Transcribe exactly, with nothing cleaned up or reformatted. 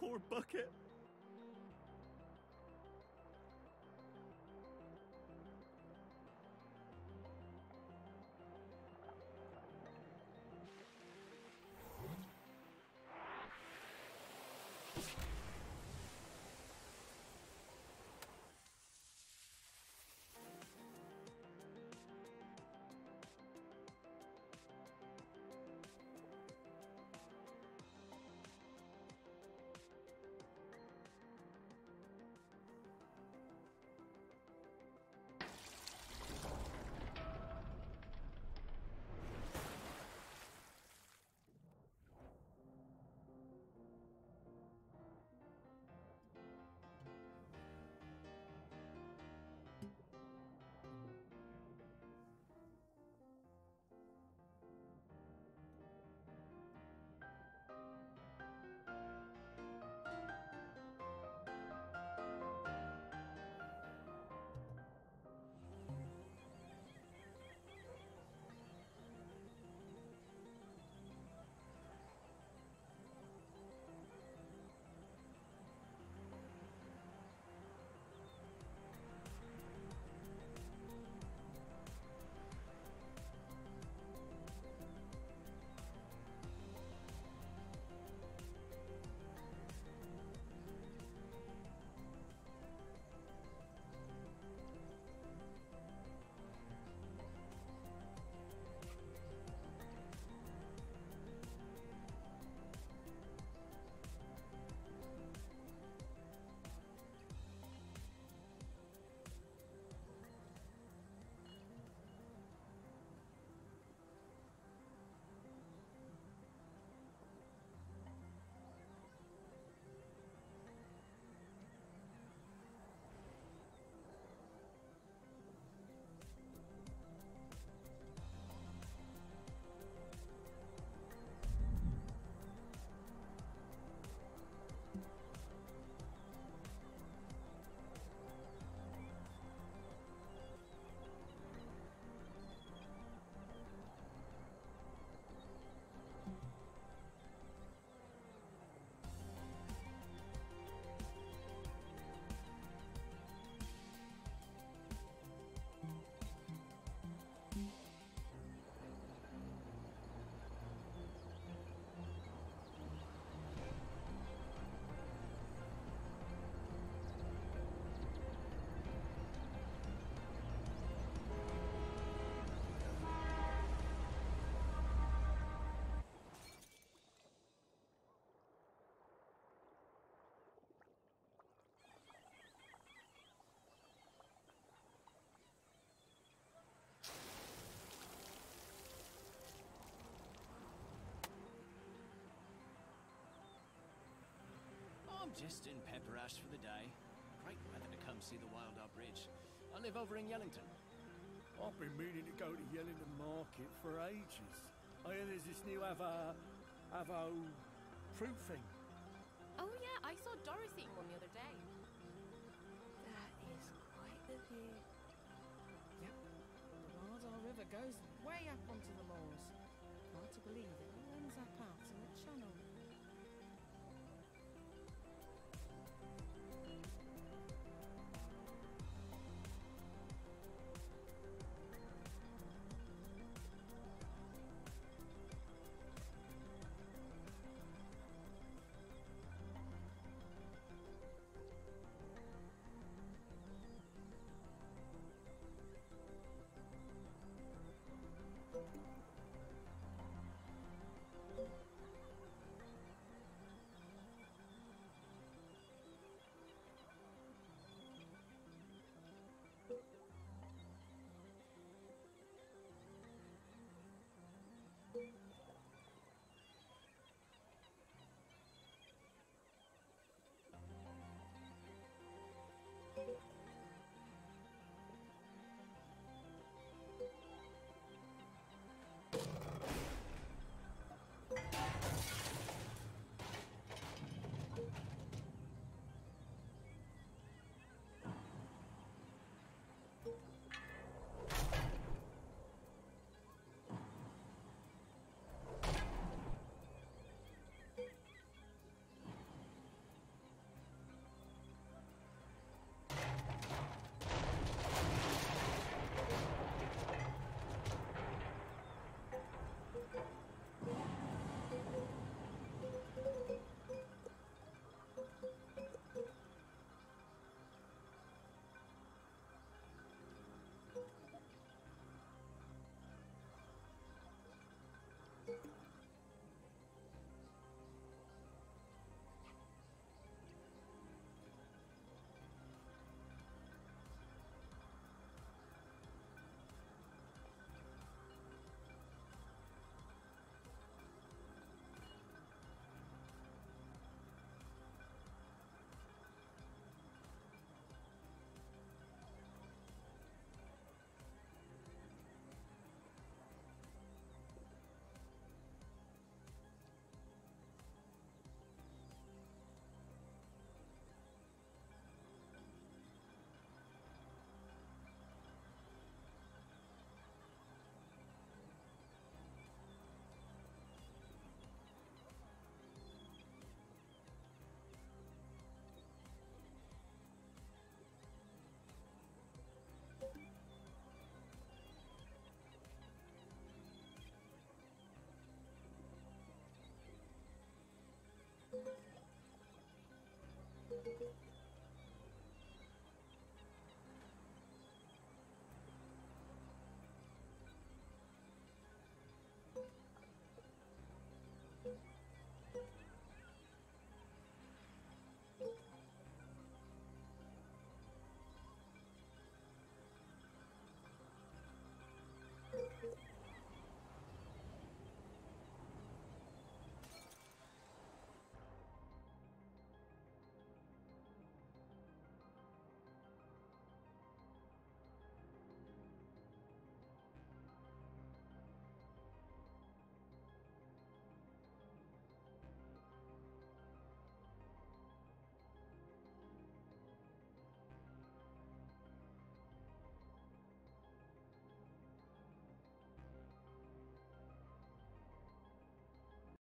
poor bucket. I'm just in Pepper Ash for the day. Great weather to come see the Wildar Bridge. I live over in Yellington. I've been meaning to go to Yellington Market for ages. I hear there's this new Avo... Avo... fruit thing. Oh yeah, I saw Doris eating one the other day. That is quite the view. Yep, the Wildar River goes way up onto the moors. Hard to believe it all ends up out in the channel. Thank you.